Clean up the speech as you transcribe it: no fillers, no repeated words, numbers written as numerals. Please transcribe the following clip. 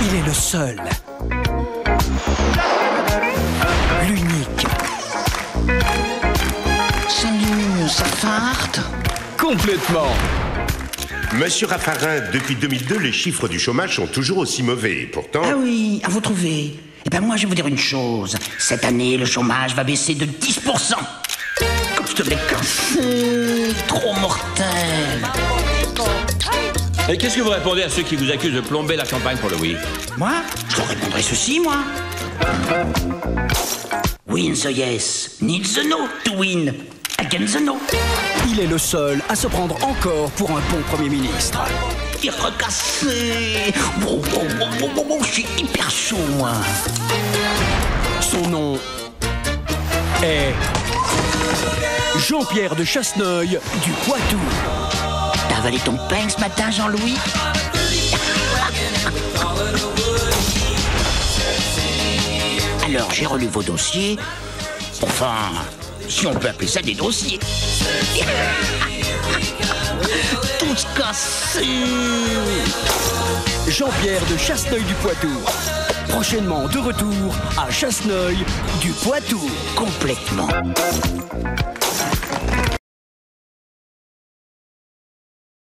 Il est le seul. L'unique. Salut, ça farte? Complètement. Monsieur Raffarin, depuis 2002, les chiffres du chômage sont toujours aussi mauvais. Et pourtant... Ah oui, à vous trouver. Eh ben moi, je vais vous dire une chose. Cette année, le chômage va baisser de 10%. Comme je te l'ai cassé. Trop mortel. Et qu'est-ce que vous répondez à ceux qui vous accusent de plomber la campagne pour le oui? Moi, je leur répondrai ceci, moi. Win the yes, need the no to win. Against the no. Il est le seul à se prendre encore pour un bon Premier ministre. Il est recassé. Je suis hyper chaud, moi. Son nom est Jean-Pierre de Chasseneuil du Poitou. T'as avalé ton pain ce matin, Jean-Louis? Alors, j'ai relu vos dossiers. Enfin, si on peut appeler ça des dossiers. Tous cassés. Jean-Pierre de Chasseneuil du Poitou. Prochainement de retour à Chasseneuil du Poitou. Complètement.